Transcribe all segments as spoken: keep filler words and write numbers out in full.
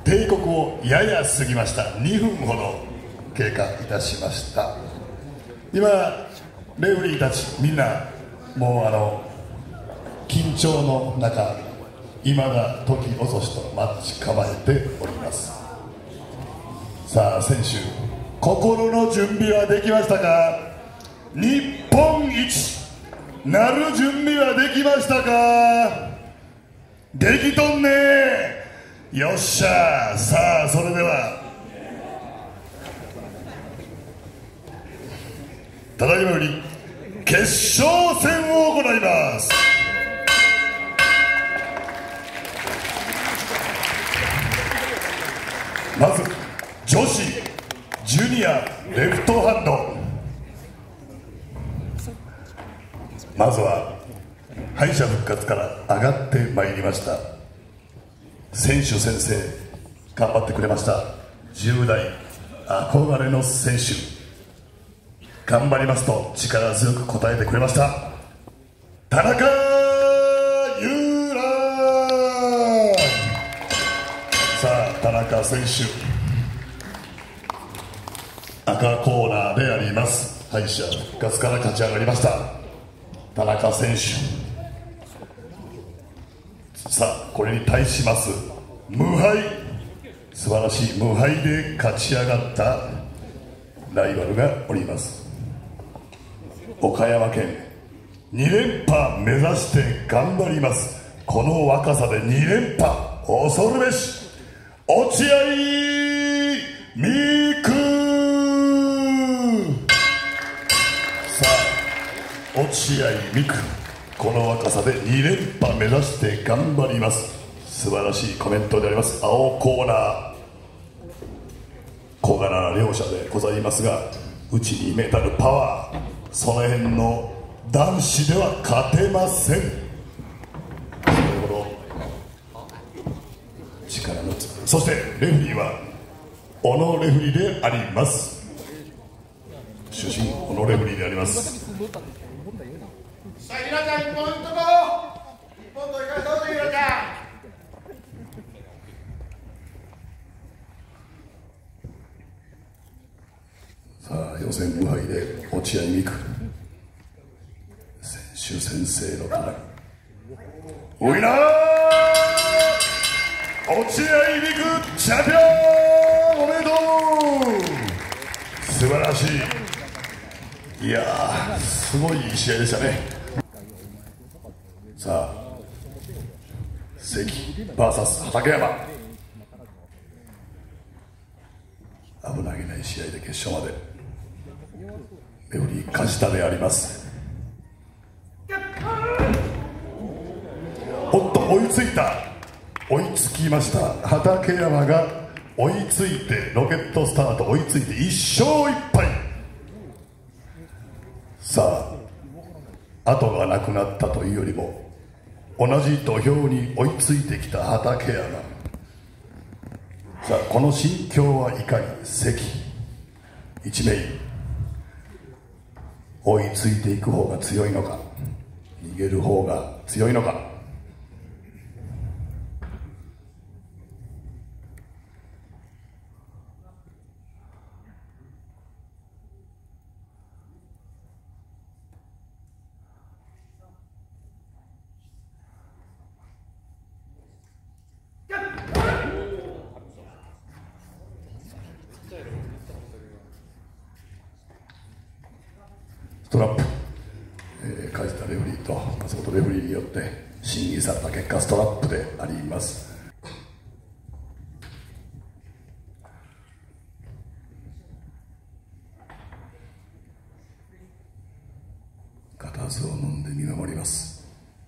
定刻をやや過ぎました。にふんほど経過いたしました。今レフェリーたちみんなもうあの緊張の中、いまだ時遅しと待ち構えております。さあ選手、心の準備はできましたか？日本一なる準備はできましたか？できとんねー。よっしゃー。さあそれではただいまより決勝戦を行います。まず女子ジュニアレフトハンド、まずは敗者復活から上がってまいりました選手先生、頑張ってくれました。じゅう代憧れの選手、頑張りますと力強く答えてくれました田中優良。さあ田中選手、赤コーナーであります敗者復活から勝ち上がりました田中選手。さあこれに対します無敗、素晴らしい無敗で勝ち上がったライバルがおります。岡山県に連覇目指して頑張ります。この若さでに連覇、恐るべし落合美久。さあ落合美久、この若さでに連覇目指して頑張ります。素晴らしいコメントであります。青コーナー小柄な両者でございますが、内にメタルパワー、その辺の男子では勝てません。それほど力のつく、そしてレフェリーは小野レフェリーであります。主審小野レフェリーであります。 さあひなちゃんいっぽんとこいっぽんといかそうとひなちゃん。 さあ予選無敗で落合美久選手先生のトライ、ウィナー落合美久チャンピオン、おめでとう。素晴らしい。いやーすごいいい試合でしたね。さあ関 ブイエス 畠山、危なげない試合で決勝までレフェリー梶田であります。おっと追いついた、追いつきました。畠山が追いついて、ロケットスタート追いついていっ勝いっ敗。さあ後がなくなったというよりも同じ土俵に追いついてきた畠山。さあこの心境はいかに。関一名追いついていく方が強いのか、逃げる方が強いのか。ストラップ、えー、梶田レフェリーと松本レフェリーによって審議された結果ストラップであります。固唾を飲んで見守ります。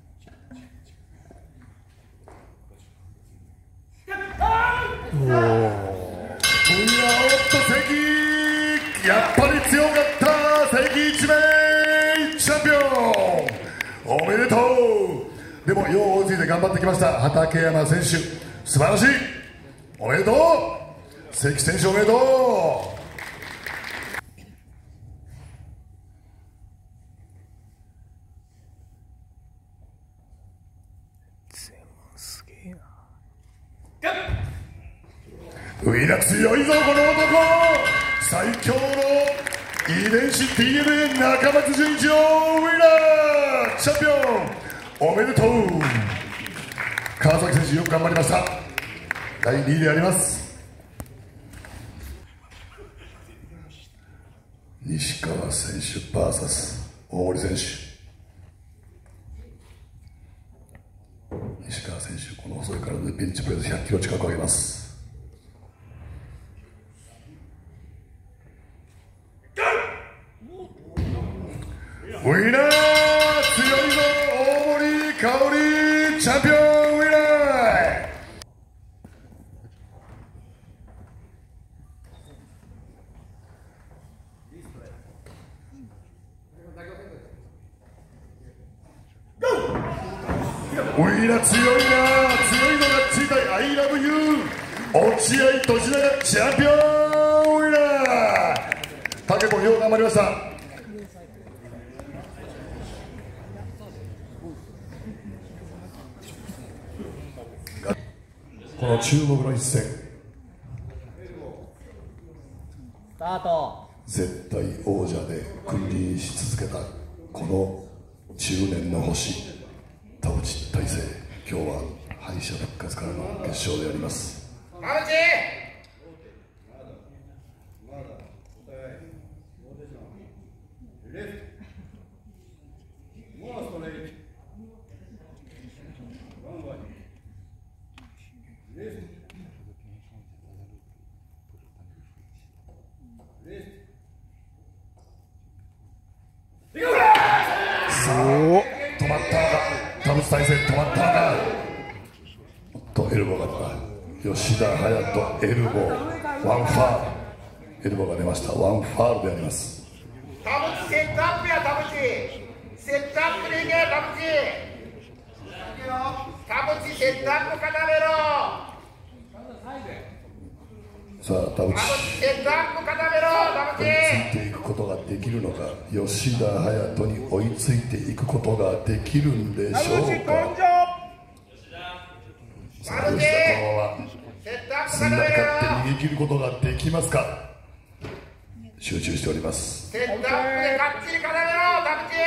おお、いやおっと関、やっぱり強かった。関一名チャンピオン、おめでとう。でもよう追いついて頑張ってきました畠山選手、素晴らしい。おめでとう関選手、おめでとう。 すげえな。 ウィナ強いぞこの男、最強の遺伝子 ディーエヌエー 中松純一郎ウィナーチャンピオンおめでとう。川崎選手よく頑張りました。だいにいであります。西川選手 ブイエス 大森選手。西川選手この細い体でベンチプレスひゃっキロ近く上げます。ウィナー強いぞ大森かおりチャンピオンウィナー。ウィナー強いな、強いのがついた I love you 落合俊永チャンピオンウィナー。竹子よう頑張りました。この注目の一戦、スタート。 絶対王者で君臨し続けたこの中年の星田淵大成、今日は敗者復活からの決勝であります。 田淵さあ止まったのか、田淵大成止まったのか。おっとエルボーが出た。吉田隼人エルボーワンファール、エルボーが出ました。ワンファールであります。 田淵セットアップや、田淵セットアップでいけ、田淵田淵セットアップ固めろ。 さあ田淵セットアップ固めろ、田淵追いついていくことができるのか、吉田隼人に追いついていくことができるんでしょうか。さあ吉田君はすんなり勝って逃げ切ることができますか。集中しております。 セットアップでがっちり固めろ、田淵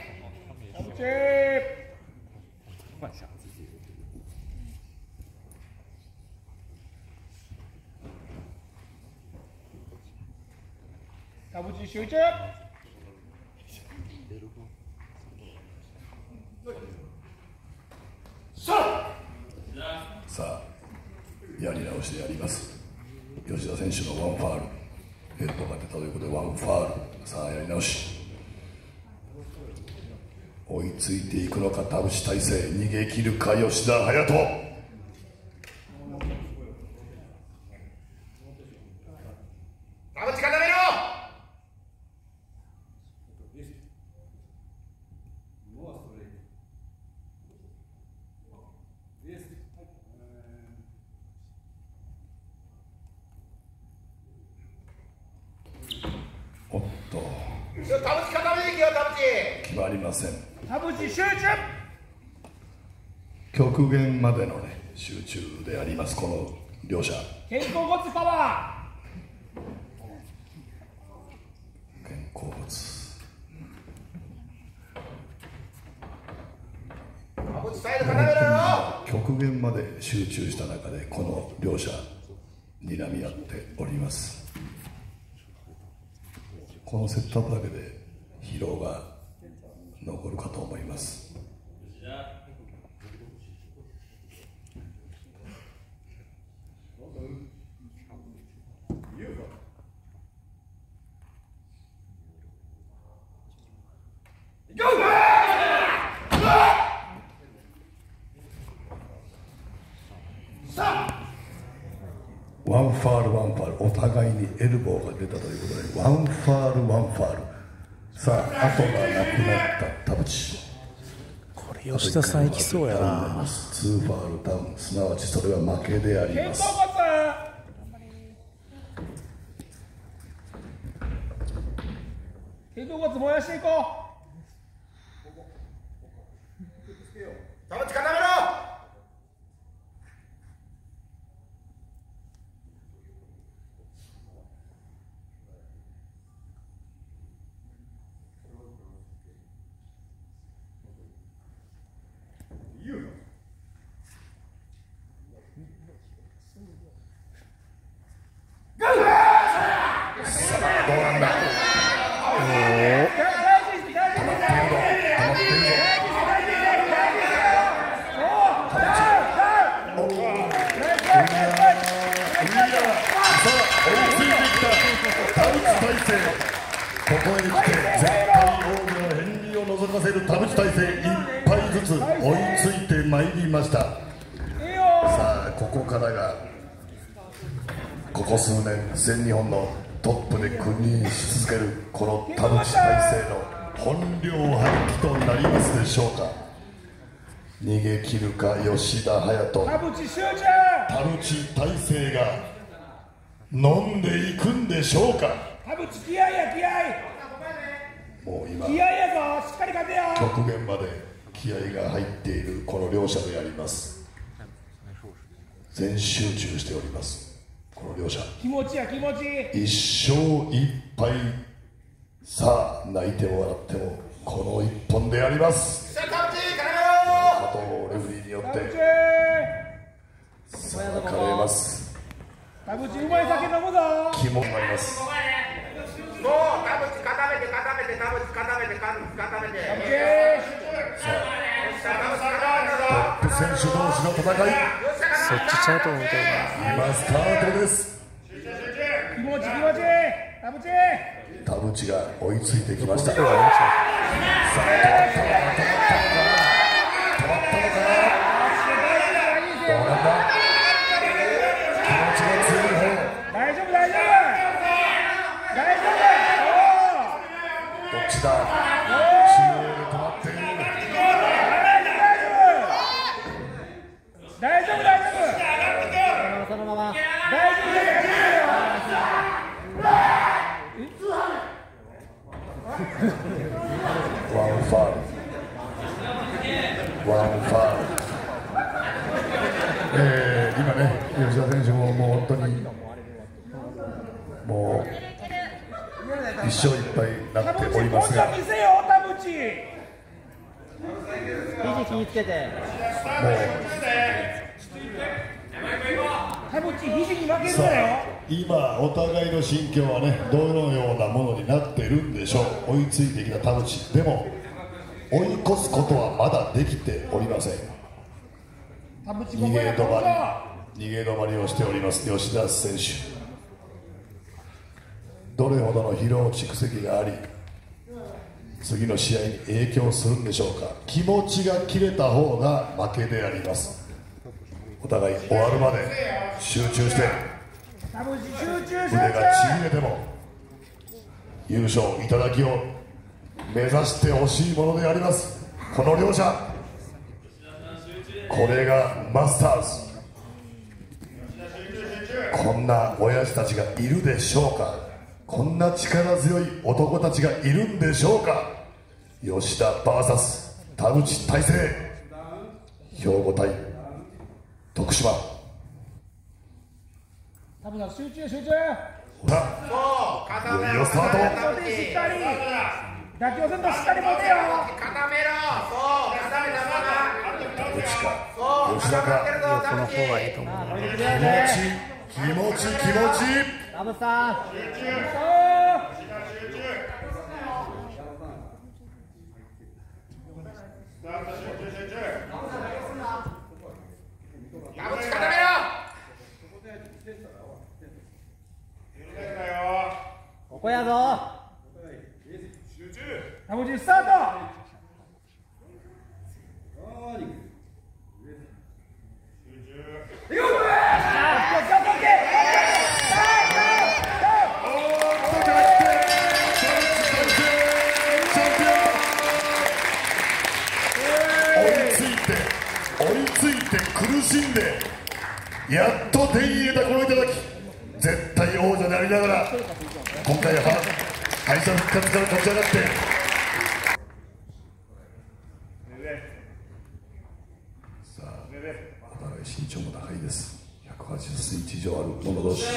田淵集中。 さあやり直しでやります。吉田選手のワンファール、ヘッドが出たということでワンファール。さあやり直し、追いついていくのか田淵大成、逃げ切るか吉田隼人。 田淵固めろ。 おっと田淵固めていけよ、田淵決まりません。 田淵集中。 極限までのね集中であります、この両者。 肩甲骨パワ肩甲骨、 田淵サイド固めろよ。 極限まで集中した中でこの両者睨み合っております。このセットアップだけで疲労が残るかと思います。ワンファールワンファール、お互いにエルボーが出たということでワンファールワンファール。さあ後がなくなった田淵、 これ吉田さんいきそうやな。 ツーファールダウン、すなわちそれは負けであります。 肩甲骨。肩甲骨燃やしていこ田淵固めろ。 いついてきた田淵大成、ここへ来て絶対王者の片鱗を覗かせる田淵大成、一杯ずつ追いついてまいりました。さあここからがここ数年全日本のトップで君臨し続けるこの田淵大成の本領発揮となりますでしょうか。逃げ切るか吉田隼人、 田淵集中、 田淵大成が飲んでいくんでしょうか。 田淵気合や気合、 もう今気合やぞ、しっかり勝てよ。 極限まで気合が入っているこの両者であります。全集中しておりますこの両者。 気持ちや気持ち、 一勝一敗、さあ泣いても笑ってもこの一本であります。加藤レフリーによってさあかれます。 田淵うまい酒飲むぞ。 気もなります。 もう田淵固めて固めて田淵固めて固めて。 さあトップ選手同士の戦い、 そっちちゃうと思うけどな。 今スタートです。 気持ち気持ち、田淵田淵が追いついてきました。さあこれがいいんちゃ止まったのか、止まったのか、どうなんだ。気持ちが強い方、 大丈夫大丈夫大丈夫、 どっちだ。中央で止まっている。 大丈夫大丈夫、そのまま大丈夫大丈ワンファウル、ワンファウル。えー、今ね、吉田選手ももう本当にもう一勝一敗になっておりますが、もう見せよ田淵、 肘気につけて、 田淵肘に負けるさなよ。 あ今お互いの心境はねどのようなものになっているんでしょう。追いついてきた田淵でも追い越すことはまだできておりません。 田淵逃げ止まり逃げ止まりをしております吉田選手。どれほどの疲労蓄積があり次の試合に影響するんでしょうか。気持ちが切れた方が負けであります。お互い終わるまで集中して田淵集中集腕がちぎれても優勝いただきを目指してほしいものであります。この両者、これがマスターズ。こんな親父たちがいるでしょうか。こんな力強い男たちがいるんでしょうか。吉田 ブイエス 田淵大成、兵庫対徳島。 田淵集中集中、 ほらいよいよスタート。 しっかり妥協せんとしっかり持てよ。 固めろ、そう固めたまま。 田淵か吉田か、 横の方がいいと思う。 気持ち気持ち気持ち。 田淵さん、 田淵固めろ。 ここやぞ。 田淵スタート。 苦しんでやっと手に入れたこの頂き、絶対王者でありながら今回は敗者復活から立ち上がってさあお互い身長も高いです。ひゃくはちじゅっセンチ以上ある者同士。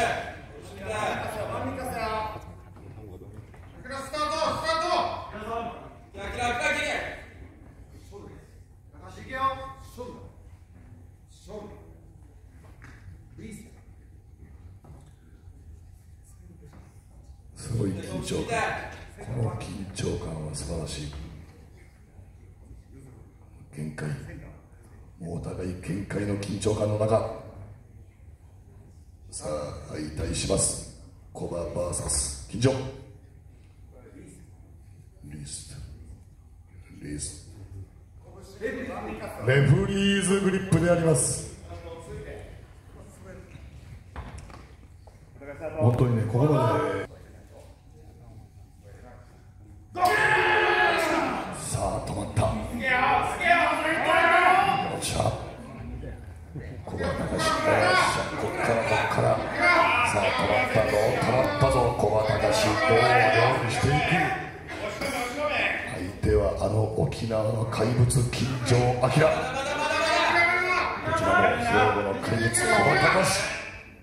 すごい緊張感、この緊張感は素晴らしい。限界、もうお互い限界の緊張感の中対しますコバ ブイエス 金城。リストリストレフリーズグリップであります。本当にね、ここまでさあ止まった。よっしゃ、ここは流し、ここからここからさあ止まったぞ、止まったぞ、小畑隆史、どう料理していく。相手はあの沖縄の怪物金城彰、こちらも兵庫の怪物小畑隆史。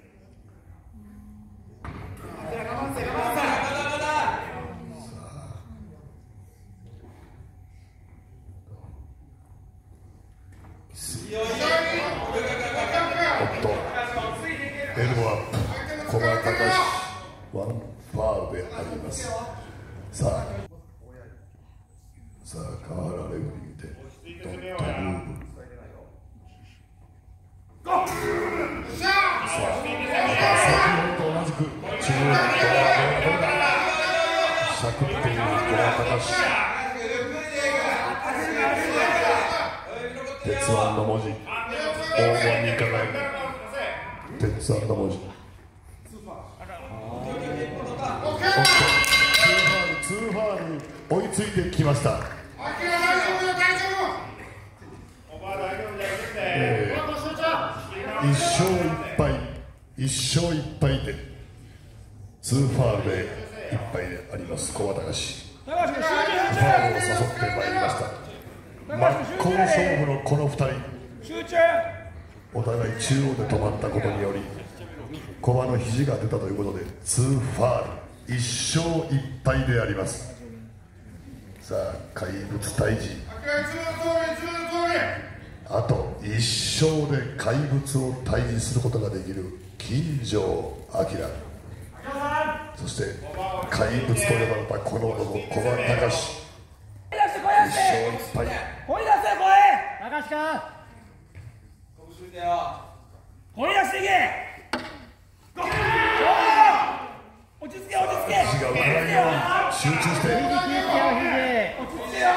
エルボーアップ、小林隆史、ワンファウルであります。さあ、さあ、河原レフリーで、ドットムーブ。さあ、先ほどと同じく、中央のしゃくっている小林隆史。鉄腕の文字、黄金に輝く。鉄腕の文字。ツーファウル追いついてきました。えー、一勝一敗、一勝一敗でツーファウルで一敗であります小畑隆史。ファウルを誘ってまいりました。真っ向勝負のこのふたり、お互い中央で止まったことにより小葉の肘が出たということでツーファウル、一勝一敗であります。さあ怪物退治、あといっ勝で怪物を退治することができる金城彰、そして怪物と呼ばれたこの男小葉隆史、一勝一敗。 声出せ声。 高橋か。 声出していけ。落ち着け落ち着け。 肘が浮かないように集中して。 肘切ってよ肘。 落ち着けよ。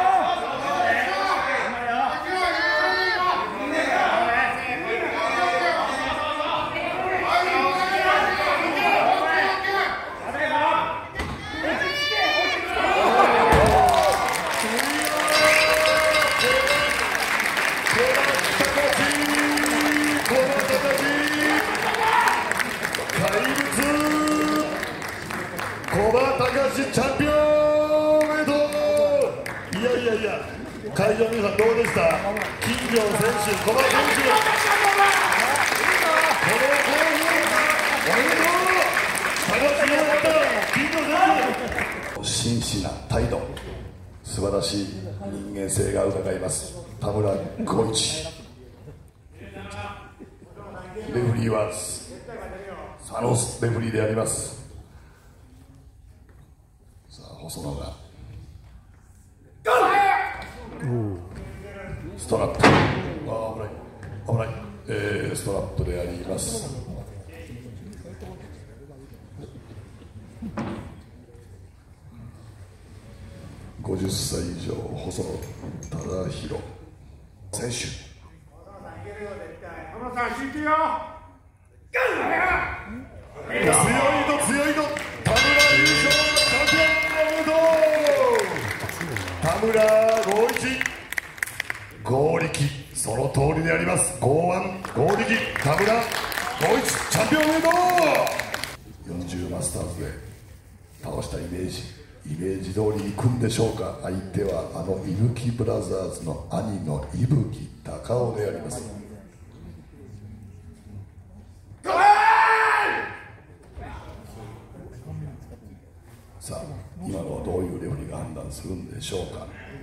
小葉隆史チャンピオンおめでとう。いやいやいや、会場の皆さんどうでした。金城選手、小葉選手、この興奮おめでとう。楽しみだった金城選手。真摯な態度、素晴らしい人間性が伺います田村浩一。レフリーは佐野レフリーであります。細野がストラップ、あ危ない危ない、えー、ストラップであります。ごじゅっさい以上細野忠宏選手。 浜田さん、集中よ。 強いと強いと田村優勝チャンピオン。田村剛一、剛力、その通りであります。剛腕、剛力、田村剛一チャンピオンおめでとう。よんじゅうマスターズで倒したイメージ、イメージ通りいくんでしょうか。相手はあの伊吹ブラザーズの兄の伊吹隆夫であります。さあ今のはどういうレフェリーが判断するんでしょうか。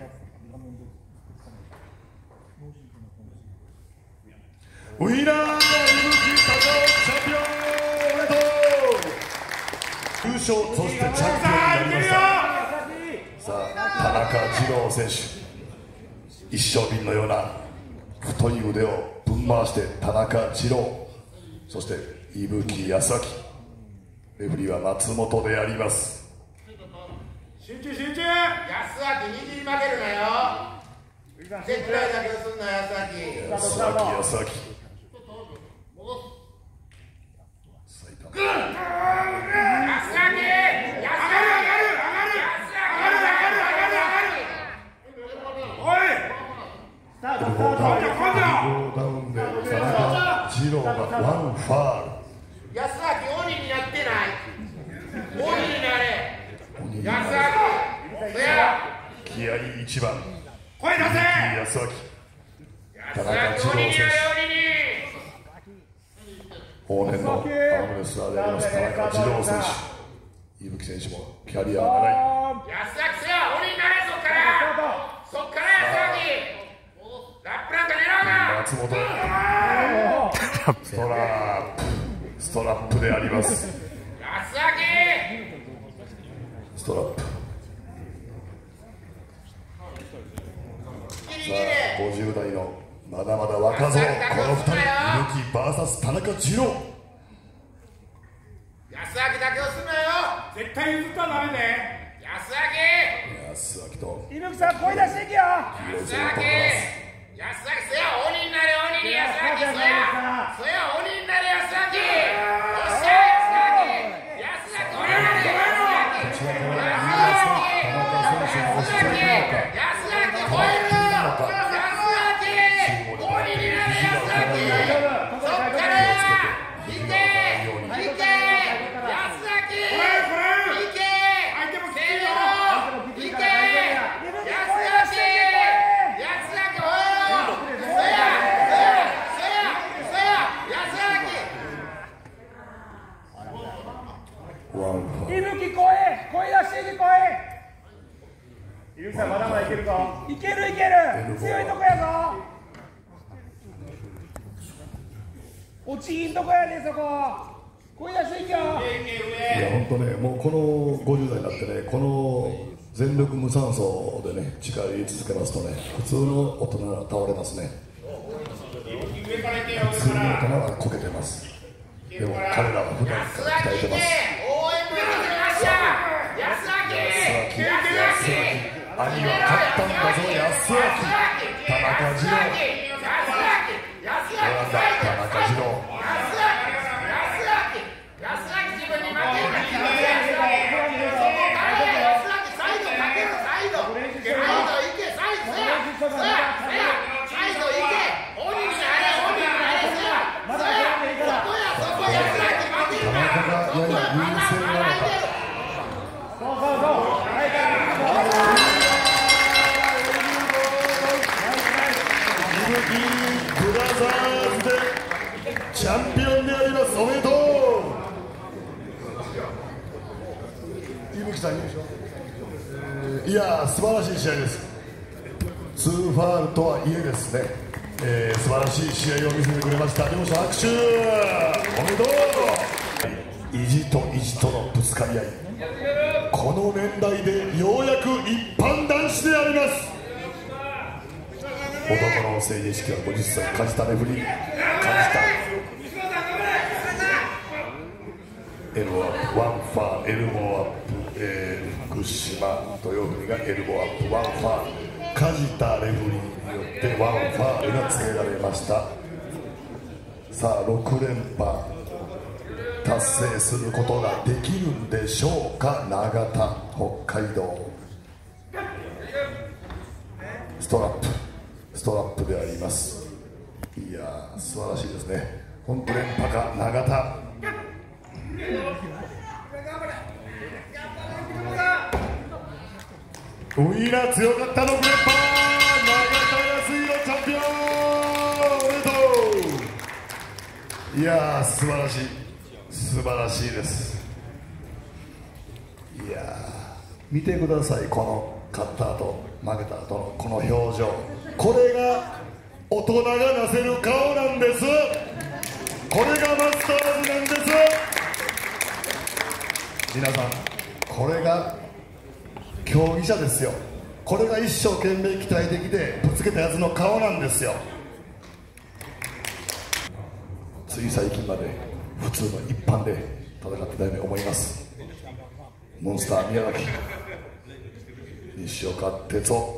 ウィナー伊吹隆夫チャンピオンおめでとう。優勝、そしてチャンピオンになりました。さあ田中次郎選手、一升瓶のような太い腕をぶん回して田中次郎、そして伊吹康明、 レフェリーは松本であります。 集中集中。 安明握り負けるなよ。絶対だけをすんな安明。 安明安明安明安明上がる上がる上がるおい。 スタートスタゴーダウンーゴーダウンで田中次郎がワンファール。 安明鬼になってない鬼になれ鬼に安なる明そや気合い一番声出せ。 安明田中次郎選手、往年のアームレスラーであります田中次郎選手、伊吹選手もキャリアが長い。 安明そや鬼になれそっからそっから安明ラップなんか狙うな松本ストラップストラップであります。 安ストラップさあごじゅう代のまだまだ若造、このふたり伊吹 ブイエス 田中次郎。 安明だけをすんなよ絶対譲ったらダメで。 安安明と伊吹さん声出していけよ。 明安明安明そや鬼になれ鬼に安明そやそや鬼になれ安明おっしゃ安明安明鬼になれ安明安明安明吠える伊吹声声出していけ声。伊吹さんまだまだいけるぞ。いけるいける強いとこやぞ。落ちひんとこやでそこ。声出していけよ。 いや本当ね、もうこのごじゅう代になってね、この全力無酸素でね力入れ続けますとね、普通の大人は倒れますね。普通の大人はこけてます。でも彼らは普段から鍛えてます。安明、兄は勝ったんだぞ安明、田中次郎、オランダ田中次郎。ブラザーズでチャンピオンであります。おめでとう。伊吹さん優勝、えー、いや素晴らしい試合です。ツーファールとはいえですね、えー、素晴らしい試合を見せてくれました。両者拍手おめでとう。意地と意地とのぶつかり合い、この年代でようやく一般男子であります。男の成人式はごじゅっさい、梶田レフリー、梶田エルボーアップワンファー、エルボーアップ、えー、福島豊文がエルボーアップワンファー、梶田レフリーによってワンファールが付けられました。さあろく連覇達成することができるんでしょうか。長田、北海道ストラップストラップであります。いやー素晴らしいですね。本当連覇か永田。ウィーナー強かったろく連覇、永田康弘チャンピオンおめでとう。いやー素晴らしい素晴らしいです。いやー見てください、この勝った後負けた後のこの表情、これが大人がなせる顔なんです。これがマスターズなんです。皆さんこれが競技者ですよ。これが一生懸命鍛えてきてぶつけたやつの顔なんですよ。つい最近まで普通の一般で戦ってたように思います。モンスター宮崎、西岡哲夫、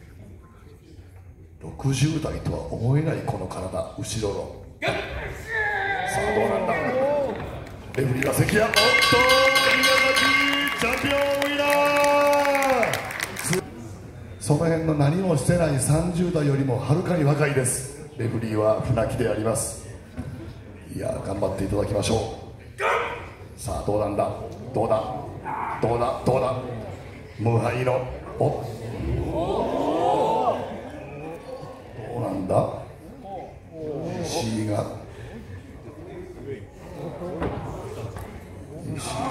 ろくじゅう代とは思えないこの体、後ろのさあどうなんだ。レフリーが関谷、おっと宮崎チャンピオンウィナー。その辺の何もしてないさんじゅう代よりもはるかに若いです。レフリーは船木であります。いや頑張っていただきましょう。さあどうなんだ、どうだどうだどうだ、無敗のおどうなんだ、石井が石井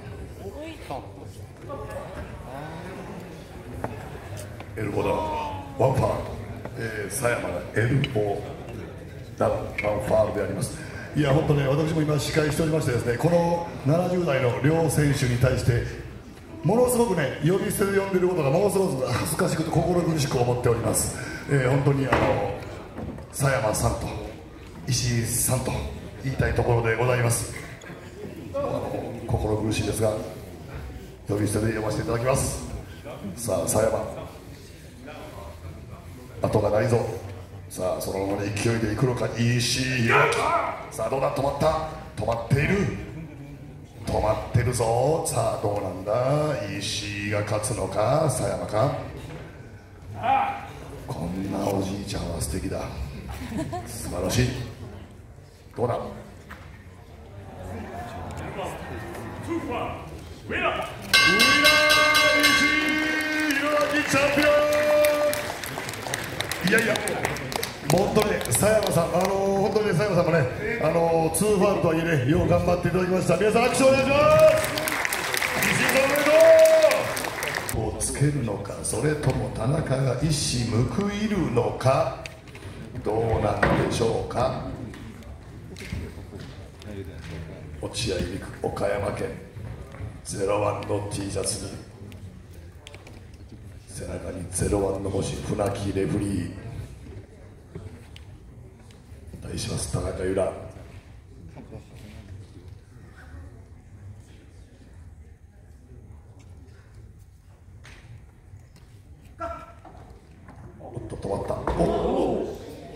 エルボーダウンワンファール、えー、狭山がエルボーダウンワンファールであります。いや本当ね、私も今司会しておりましてですね、このななじゅう代の両選手に対してものすごくね、呼び捨てで呼んでることがものすごく恥ずかしくて心苦しく思っております。えー、本当にあの狭山さんと石井さんと言いたいところでございます。あの心苦しいですが呼び捨てで呼ばせていただきます。さあ狭山後がないぞ。さあそのままで勢いでいくのか石井弘樹。さあどうだ、止まった、止まっている、止まってるぞ。さあどうなんだ、石井が勝つのか狭山か。こんなおじいちゃんは素敵だ、素晴らしい。どうだ、ウィナー石井弘樹チャンピオン。いやいや本当ね、狭山さん、あのー、本当にね、狭山さんもね、あのー、ツーファウルとはいえね、よう頑張っていただきました。皆さん拍手お願いします。石井さんおめでとう。をつけるのか、それとも田中が一矢報いるのか、どうなんでしょうか。落合陸、岡山県ゼロワンの T シャツに背中にゼロワンの文字、船木レフリー対します田中由良。おっと止まった。お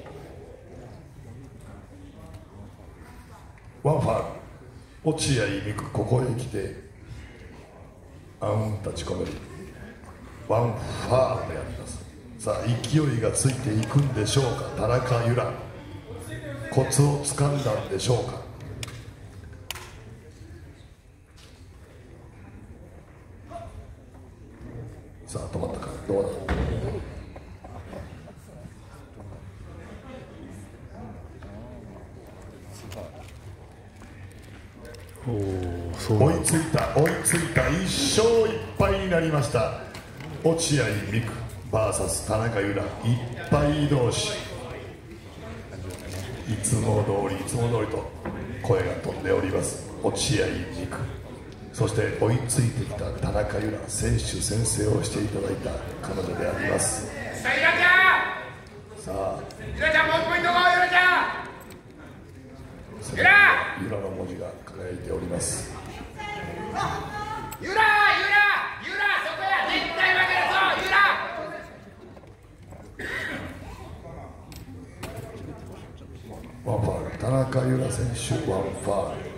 ワンファール、落合美久、ここへ来てあうん立ち込めるワンファールであります。さあ勢いがついていくんでしょうか。田中由良、コツをつかんだんでしょうか。さあ止まったか、どうだ。追いついた追いついた、いっ勝いっ敗になりました。落合美久 ブイエス 田中由良、いっ敗同士。いつも通りいつも通りと声が飛んでおります。落合美久、そして追いついてきた田中由良、選手宣誓をしていただいた彼女であります。 さあ由良ちゃん、さあ由良ちゃんもう一ポイント、由良ちゃん、由良由良の文字が輝いております。 由良由良由良、そこや、絶対負けるぞ由良。 ワンファール、田中由良選手ワンファール。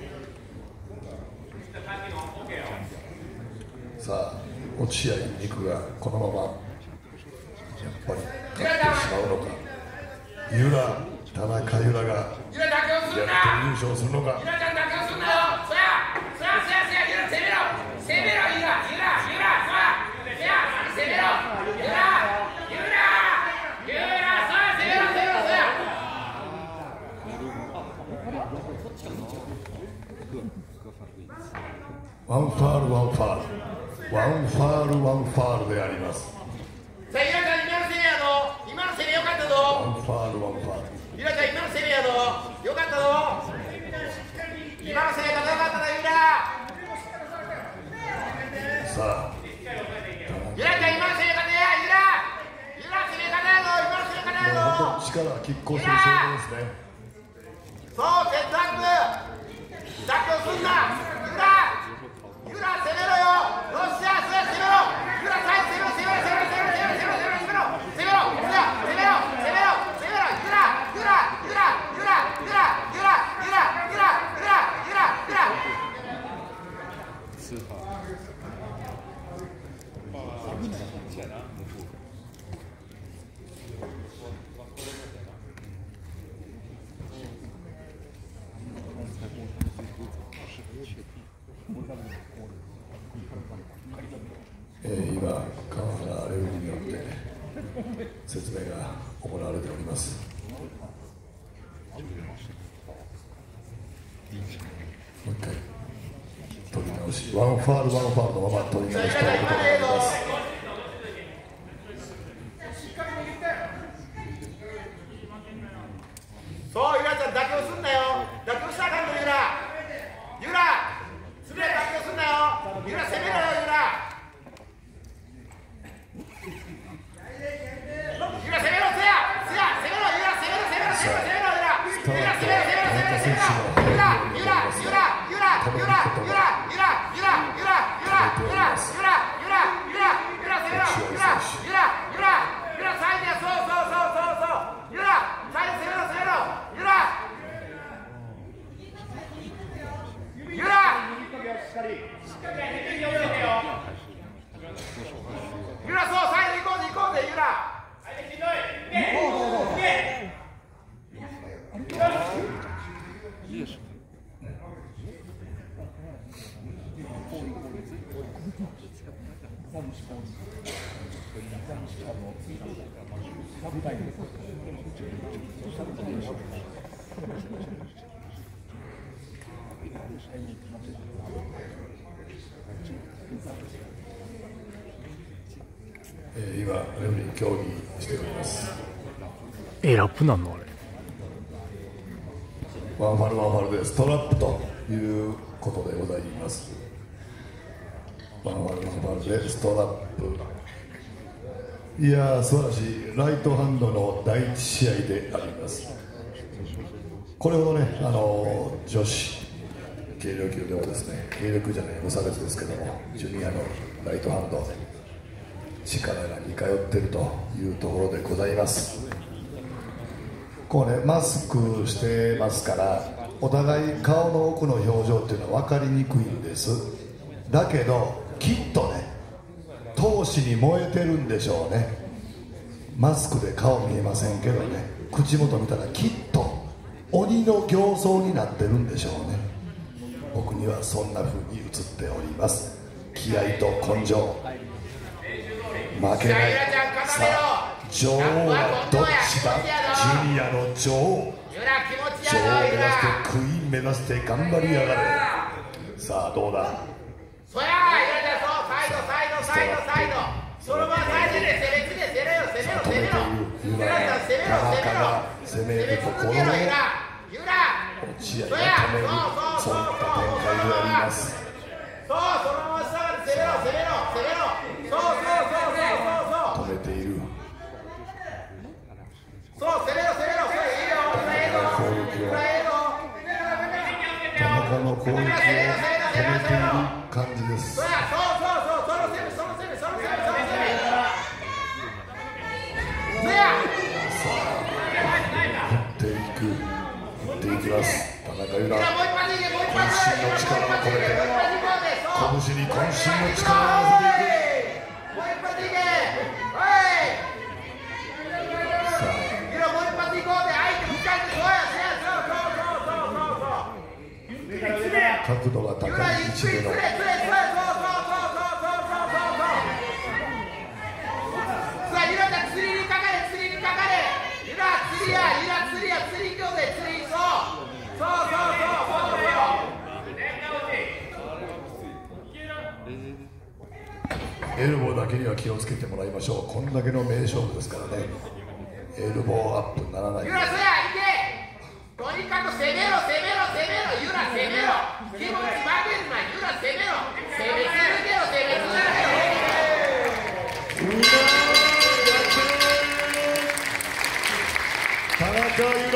さあ落合美久がこのままやっぱり勝ってしまうのか、由良田中由良がやって優勝するのか。 由良ちゃん妥協すんなよ。そやそやそやそや、由良攻めろ攻めろ、由良由良由良、そやそや攻めろ由良由良由良、そや攻めろ攻めろ、そやワンファールワンファールワンファールワンファールであります。 さあ由良ちゃん、今の攻めやぞ、今の攻めよかったぞ。 ワンファールワンファール、 由良ちゃん今の攻めやぞ、よかったぞ、今の攻め方よかったぞ由良。 さあ由良ちゃん今の攻め方や、由良由良攻め方やぞ、今の攻め方やぞ。 もう本当に力が拮抗している証拠ですね。 そう、セットアップ妥協すんな由良。 えー、今、川原レフェリーによって説明が行われております。もう一回取り直し、ワンファールワンファールのまま取り直しということになります。 そう、ゆらちゃん妥協すんなよ。妥協したらあかんの、ゆら。ゆら、すべて妥協すんなよ。ゆら、攻めろよ、ゆら。ゆら、攻めろ、せや、せや、攻めろ、ゆら、攻めろ、攻めろ、攻めろ、攻めろ、ゆら。ゆら、攻めろ、攻めろ、攻めろ、攻めろ。ゆら、ゆら、ゆら、ゆら、ゆら、ゆら、ゆら、ゆら、ゆら、ゆら、ゆら、ゆら、ゆら、ゆら、ゆら、攻めろ、ゆら、ゆら、ゆら、ゆら、サイドや、そうそうそうそうそう。ゆら、サイド攻めろ、攻めろ、ゆら。ゆら、ゆら、そう、サイド行こうぜ、行こうぜ、ゆら。 えー、今、レフェリー協議しております。 え、ラップなんのあれ。 ワンファルワンファルでストラップということでございます。ワンファルワンファルでストラップ。いやー、素晴らしいライトハンドの第一試合であります。これほどね、あのー、女子軽量級でもですね、軽量級じゃない無差別ですけども、ジュニアのライトハンド力が似通っているというところでございます。こうね、マスクしてますからお互い顔の奥の表情っていうのは分かりにくいんです。だけどきっとね、闘志に燃えてるんでしょうね。マスクで顔見えませんけどね、口元見たらきっと鬼の形相になってるんでしょうね。僕にはそんな風に映っております。気合と根性、負けない。さあ、女王はどっちだ。ジュニアの女王、女王を目指してクイーン目指して頑張りやがれ。さあどうだ。 そやー、ゆらちゃん、そう、サイドサイドサイドサイド、そのままサイドで攻めつけ、攻めろ攻めろ攻めろ、ゆらちゃん攻めろ攻めろ、 攻めるところをゆら落合が止める、そういった展開であります。 そう、そのまま下がって攻めろ攻めろ攻めろ、そうそうそうそうそうそう、 止めている。 そう、攻めろ攻めろ、それいいよ、これいいのこれいいの、 田中の攻撃を止めている感じです。 そうそうそう、その攻めその攻めその攻めその攻め、そやさあ振っていく、振っていきます。田中由良、渾身の力を込めて、拳に渾身の力を合わせていく。 もう一発いけ、おい、 さあゆら、もう一発いこうぜ、相手深いって、そうや、そうや、そうそうそうそうそうそう、 角度が高い位置でのエルボーだけには気をつけてもらいましょう。こんだけの名勝負ですからね。エルボーアップならない。 ゆら、そや、いけ、とにかく攻めろ攻めろ攻めろ、ゆら攻めろ、気持ち負けるな、ゆら攻めろ、攻め続けろ攻め続けろ。 うわー、田中由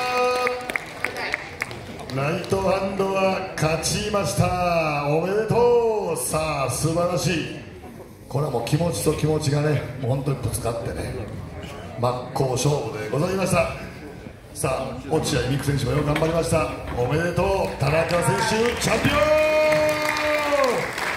良、ライトハンドは勝ちました。おめでとう。さあ素晴らしい。これはもう気持ちと気持ちがね、もう本当にぶつかってね、真っ向勝負でございました。さあ落合美空選手もよく頑張りました。おめでとう田中選手、チャンピオン。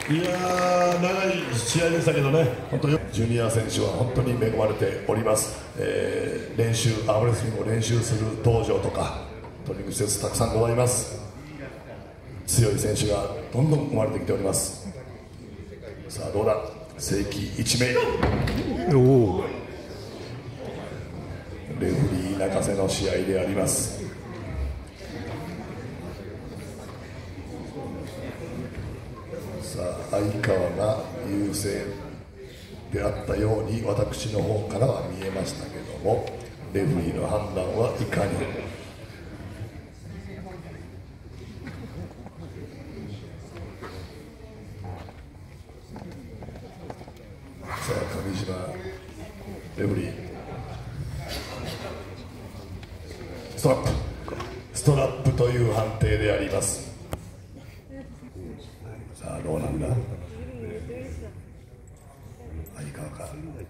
いやー、長い試合でしたけどね、本当にジュニア選手は本当に恵まれております、えー、練習、アームレスリングを練習する道場とか、トレーニング施設たくさんございます。強い選手がどんどん生まれてきております。さあ、どうだ、正規いち名、 おお、 レフリー泣かせの試合であります。さあ、相川が優勢であったように私の方からは見えましたけども、レフリーの判断はいかに。さあ、上島レフリー、ストラップストラップという判定であります。さあ、どうなんだ、相川か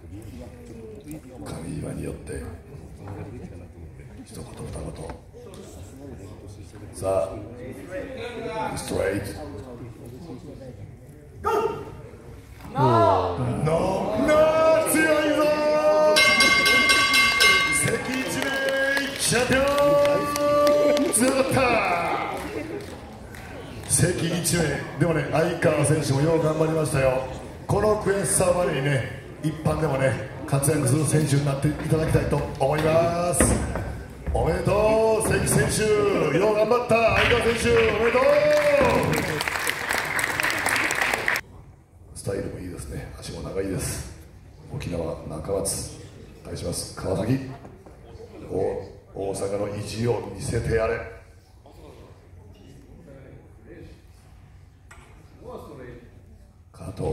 上島によって一言二言。さあ、ストレートノーノー、強いぞ関一名チャンピオン、強かった関一名。でもね、相川選手もよう頑張りましたよ。この悔しさをまでにね、一般でもね活躍する選手になっていただきたいと思います。おめでとう関選手、よう頑張った相川選手、おめでとう。スタイルもいいですね、足も長いです。沖縄中松対します川崎、大阪の意地を見せてやれ。加藤、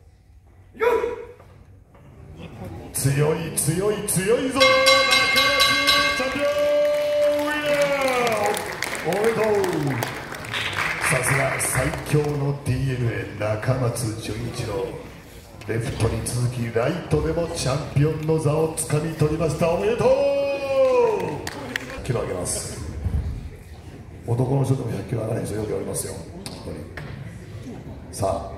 強い強い強いぞ中松チャンピオン、おめでとう。さすが最強の ディーエヌエー 中松純一郎、レフトに続きライトでもチャンピオンの座をつかみ取りました。おめでとう。ひゃっキロ上げます。男の人でもひゃっキロ上がらない人よくおりますよ、本当に。さ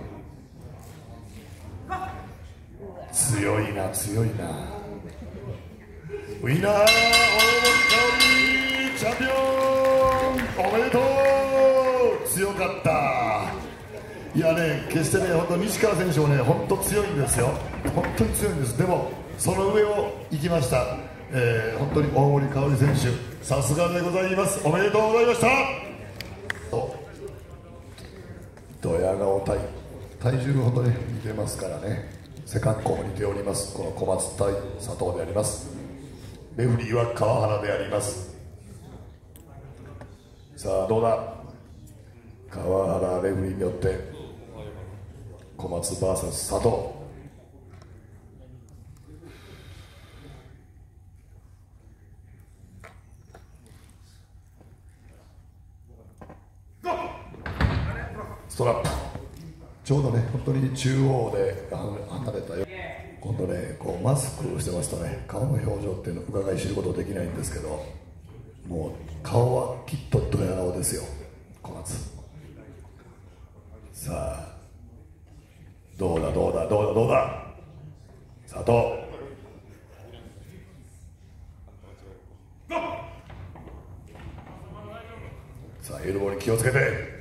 あ、強いな強いな、ウィナー大森かおりチャンピオン、おめでとう。強かった。いやね、決してね、本当西川選手もね、本当強いんですよ、本当に強いんです。でもその上を行きました、えー、本当に大森かおり選手、さすがでございます。おめでとうございました。ドヤ顔対体重ほどね似てますからね、背格好も似ております。この小松対佐藤であります。レフリーは川原であります。さあ、どうだ、川原レフリーによって小松 ブイエス 佐藤。ストラップ、ちょうどね、本当に中央で離れたよ。今度ね、こうマスクをしてますとね、顔の表情っていうのを伺い知ることできないんですけど、もう顔はきっとドヤ顔ですよ、小松。さあ、どうだどうだどうだどうだ、佐藤。さあ、エルボーに気をつけて。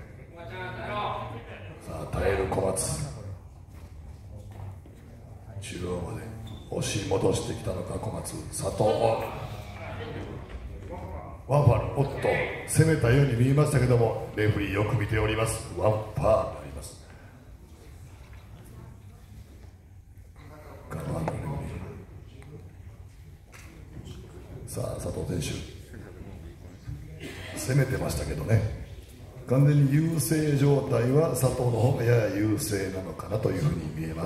さあ、耐える小松。中央まで押し戻してきたのか小松。佐藤、ワンファール、おっと攻めたように見えましたけども、レフリーよく見ております。ワンファールあります。ガバンのレフリー。さあ、佐藤選手攻めてましたけどね、完全に優勢状態は佐藤の方がやや優勢なのかなというふうに見えます。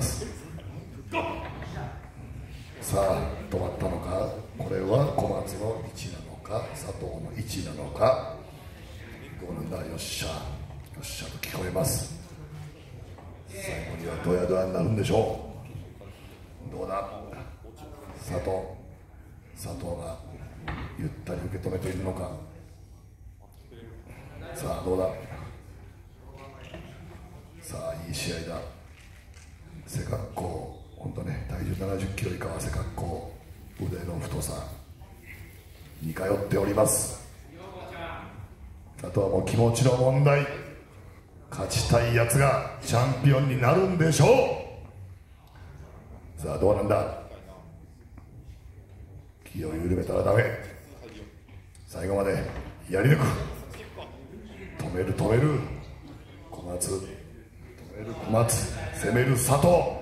さあ、止まったのか、これは小松の位置なのか佐藤の位置なのか。どうなんだ、よっしゃよっしゃと聞こえます。最後にはドヤドヤになるんでしょう。どうだ、佐藤佐藤がゆったり受け止めているのか。さあ、どうだ、さあ、いいい試合だ。背格好、本当ね、体重ななじゅっキロ以下は背格好、腕の太さ似通っております。あとはもう気持ちの問題。勝ちたいやつがチャンピオンになるんでしょう。さあどうなんだ。気を緩めたらダメ。最後までやり抜く。止める止める小松、止める小松、攻める佐藤。も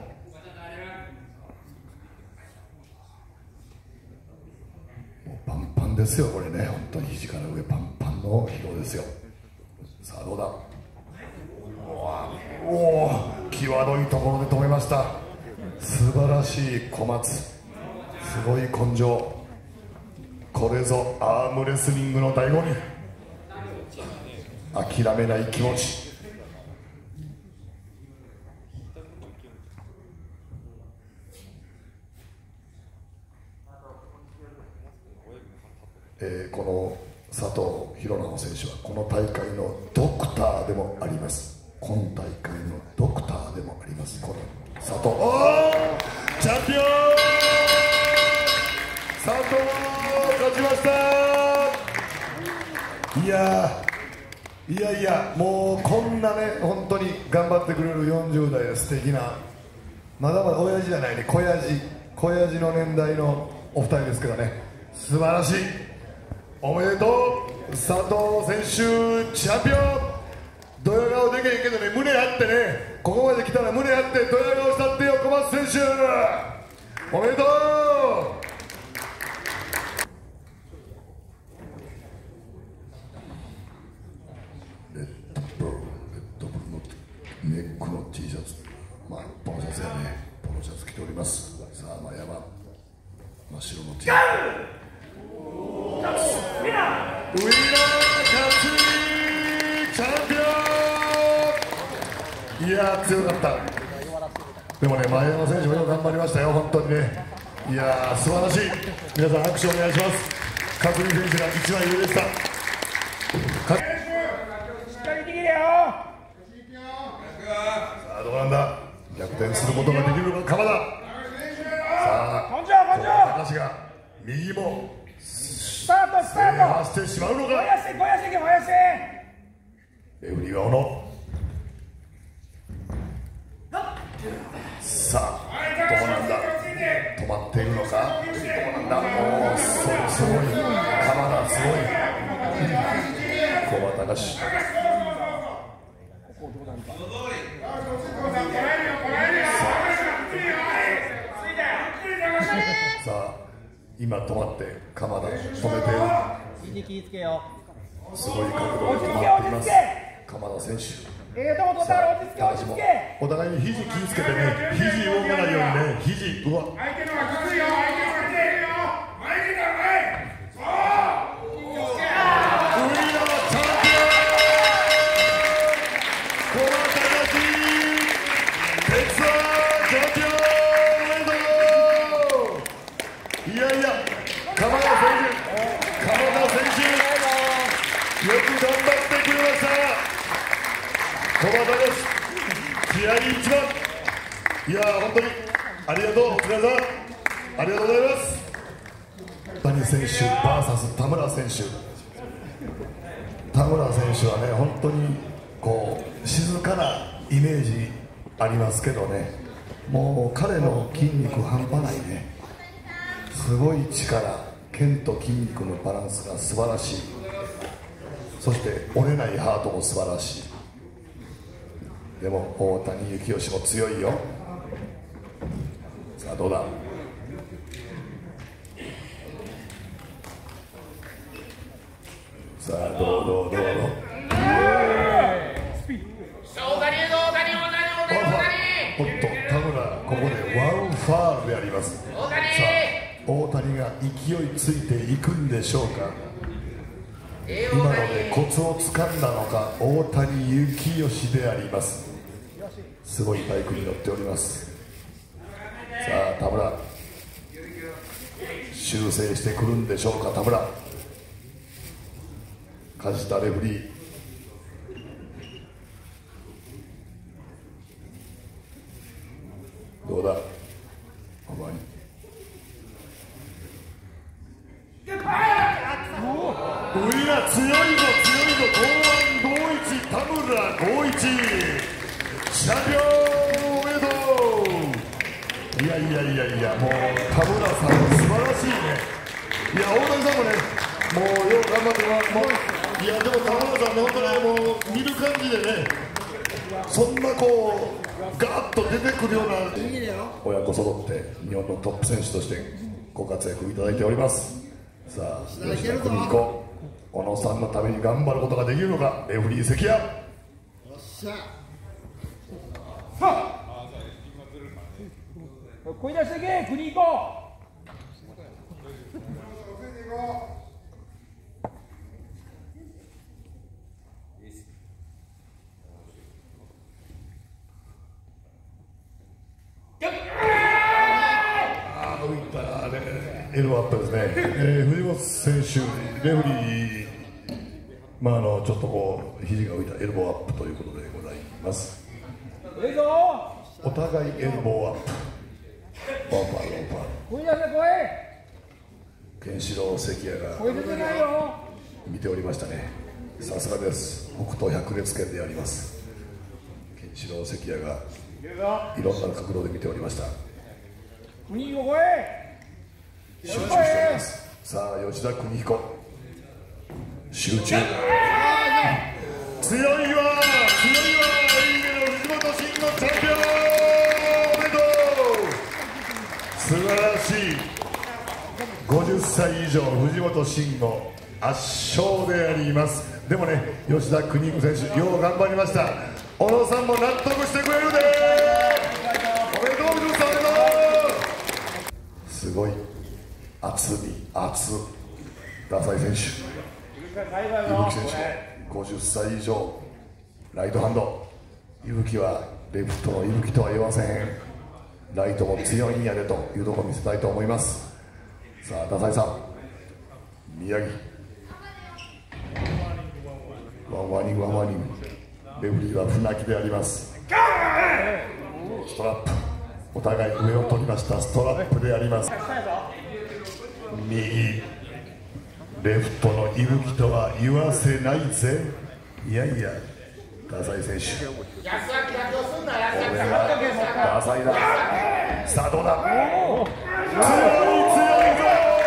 うパンパンですよこれね。本当に肘から上パンパンの疲労ですよ。さあどうだ。おお、際どいところで止めました。素晴らしい小松、すごい根性。これぞアームレスリングの醍醐味。諦めない気持ち。えー、この佐藤弘直選手はこの大会のドクターでもあります。今大会のドクターでもあります。この佐藤、おー、チャンピオン佐藤勝ちました。いやいやいや、もうこんなね本当に頑張ってくれるよんじゅう代で素敵な、まだまだ親父じゃないね、小やじ小やじの年代のお二人ですけどね、素晴らしい。おめでとう佐藤選手、チャンピオン。ドヤ顔でけへんけどね、胸あってね、ここまで来たら胸あってドヤ顔したってよ、小松選手おめでとう。レッドブル、レッドブルのネックの T シャツ、まあポロシャツやね、ポロシャツ着ております。さあ前山、真っ白の T シャツ、ウィナー勝ちチャンピオン。いやー強かった。でもね、前山選手もよく頑張りましたよ、本当にね。いやー素晴らしい。皆さん拍手お願いします。角井選手が一番上でした。 しっかり握れよ。 さあどうなんだ、逆転することができるのか鎌田。さあ根性根性。 高橋が右もスタートスタート。 合わせてしまうのか。 燃やして燃やして燃やして。 レフリーは小野。さあどうなんだ、止まっているのか、どうなんだ。おお、すごいすごい、鎌田すごい、小馬隆史。さあ今止まって鎌田止めている。すごい角度で止まっています。鎌田選手。 ええとこ取ったら落ち着け落ち着け。 お互いに肘気をつけてね、肘動かないようにね、肘、うわ。 相手のはきついよ、相手のはきついよ。前にだ、前。そう。 ウィナーチャンピオン。小馬隆史、鉄腕チャンピオン。おめでとう。いやいや、鎌田選手、鎌田選手、よく頑張ってくれました。小馬隆史、気合い一番。いやー本当にありがとう、お疲れさん、ありがとうございます。谷選手 ブイエス 田村選手。田村選手はね、本当にこう静かなイメージありますけどね、もう彼の筋肉半端ないね。すごい力、腱と筋肉のバランスが素晴らしい。そして折れないハートも素晴らしい。でも大谷幸義も強いよ。さあどうだ。さあどうどうどうどう。おっと田村、ここでワンファールであります。さあ大谷が勢いついていくんでしょうか。今のでコツをつかんだのか、大谷幸義であります。すごいバイクに乗っております。さあ田村、修正してくるんでしょうか。田村、梶田レフリー。 どうだあまりウィナ強いぞ強いぞ東湾剛一田村剛一チャンピオンおめでとう。いやいやいやいやもう田村さんも素晴らしいね。いや大谷さんもねもうよく頑張ってます。もういやでも田村さんね本当にもう見る感じでねそんなこうガーッと出てくるような親子揃って日本のトップ選手としてご活躍いただいております。さあ吉田邦彦小野さんのために頑張ることができるのかレフリー関谷。よっしゃ声出してけ国行こああ浮いたねエルボーアップですね、えー、藤本選手レフリーまああのちょっとこう肘が浮いたエルボーアップということでございます。 ええぞお互いエルボーアップワンパーワンパー声出せ声ケンシロウ関谷が声出てないよ見ておりましたね。さすがです。北斗百裂拳であります。ケンシロウ関谷がいろんな角度で見ておりました。 国行声集中しております。さあ吉田邦彦集中強いわ強いわいいねの藤本慎吾チャンピオンおめでとう。素晴らしいごじゅっさい以上藤本慎吾圧勝であります。でもね吉田邦彦選手よう頑張りました。小野さんも納得してくれるでおめでとう藤本さん。すごい厚み厚ダサい選手伊吹選手ごじゅっさい以上ライトハンド伊吹はレフトの伊吹とは言わせへんライトも強いんやでというところを見せたいと思います。さあダサいさん宮城ワンワニンワンワニンレフリーは船木であります。ストラップお互い上を取りましたストラップであります。右レフトの伊吹とは言わせないぜ。いやいやダサい選手これはダサいだ。さあどうだ強い強いぞ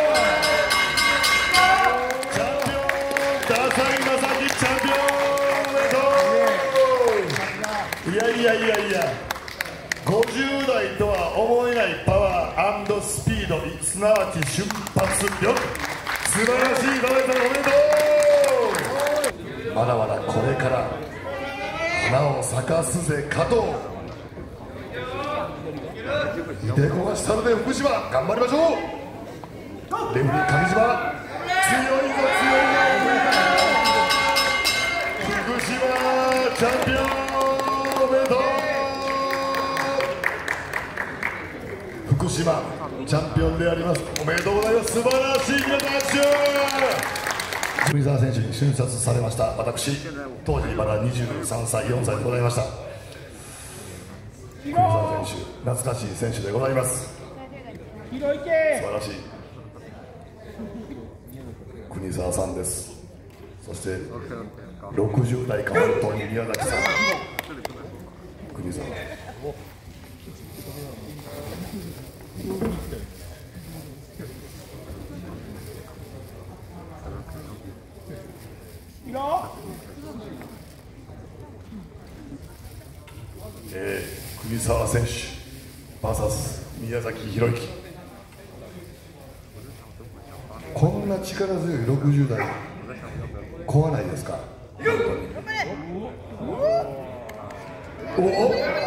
チャンピオンダサいダサキチャンピオンおめでとう。いやいやいやいやごじゅう代とは思えないパワー&スピードすなわち瞬発力素晴らしいダサいさんおめでとう。まだまだこれから花を咲かすぜ加藤いてこがしたので福島頑張りましょう。レフリー上島強いぞ強いぞ福島チャンピオンおめでとう。福島チャンピオンであります。おめでとうございます。素晴らしい皆さん拍手。国澤選手に瞬殺されました私当時まだにじゅうさんさいよんさいでございました。国澤選手懐かしい選手でございます。素晴らしい国澤さんです。そしてろくじゅう代か本当に宮崎さん国澤えー、国澤選手 ブイエス 宮崎宏之こんな力強いろくじゅう代怖ないですか。おおウィナー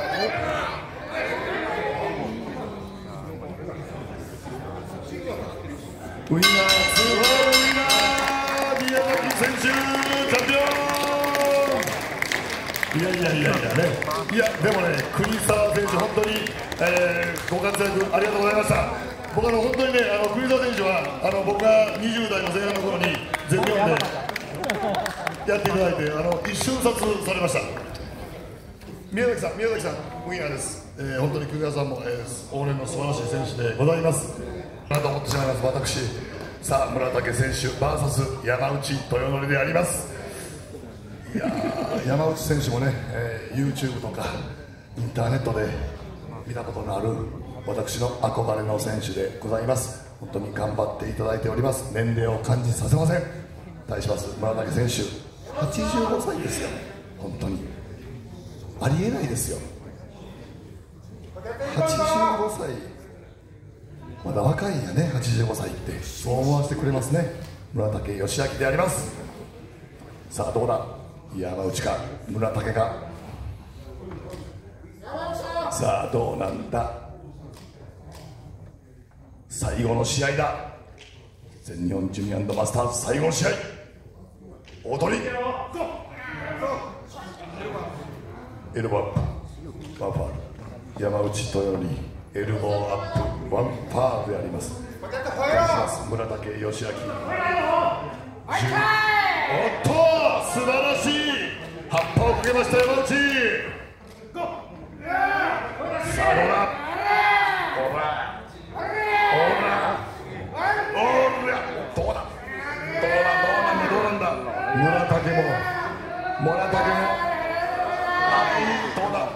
ツーホールウィナー宮崎選手チャンピオン。いやいやいやいやねいやでもね国澤選手本当に、えー、ご活躍ありがとうございました。僕あの本当にねあの国澤選手はあの僕がにじゅう代の前半の頃に全日本でやっていただいてあの一瞬殺されました。宮崎さん宮崎さんウィナーです。 えー、本当に久我さんも、えー、往年の素晴らしい選手でございますなと思ってしまいます。私さあ村竹選手 ブイエス 山内豊則であります。いやー山内選手もね、えー、YouTube とかインターネットで見たことのある私の憧れの選手でございます。本当に頑張っていただいております。年齢を感じさせません。対します村竹選手はちじゅうごさいですよ。本当にありえないですよ。はちじゅうごさいまだ若いんやね。はちじゅうごさいってそう思わせてくれますね。村竹義明であります。さあどうだ山内か村竹か。さあどうなんだ。最後の試合だ。全日本ジュニア&マスターズ最後の試合。踊りエルボーアップワンファール。山内豊則エルボーアップワンファールであります。お願いします村竹義明。おっと素晴らしい葉っぱをかけました山内。さあどうだ。ほらほらほらどうだどうだどうなんだどうなんだ。村竹も村竹もはいどうだ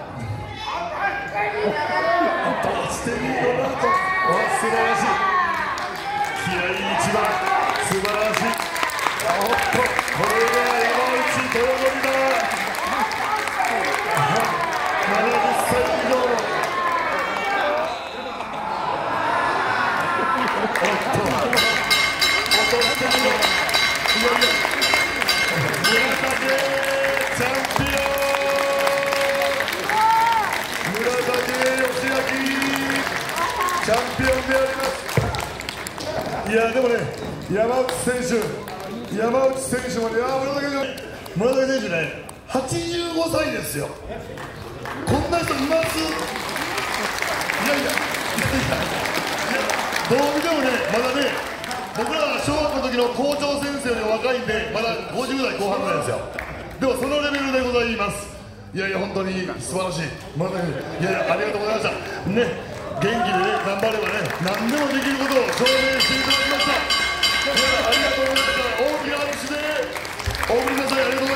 どうしてみようなと。素晴らしい気合い一番素晴らしい。おっとこれが山内豊則だ。ななじゅっさい以上のおっと落としてみよう。いよいよ村竹チャンピオン村竹義明チャンピオンであります。いやでもね山内選手山内選手もね、いや村竹選手村竹選手ねはちじゅうごさいですよ。こんな人います？いやいやいやいやどう見てもねまだね僕らが小学校の時の校長先生より若いんでまだごじゅうだいこう半ぐらいですよ。でもそのレベルでございます。いやいや本当に素晴らしい村竹選手。いやいやありがとうございましたね。元気でね頑張ればね何でもできることを証明していただきました。ありがとうございました。大きな拍手でお送りください。ありがとうございました。